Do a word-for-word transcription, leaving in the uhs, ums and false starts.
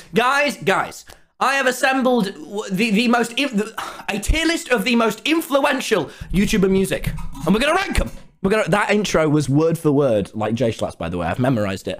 Guys, guys, I have assembled the, the most, the, a tier list of the most influential YouTuber music. And we're going to rank them. We're gonna, that intro was word for word, like J SCHLATT'S, by the way. I've memorized it.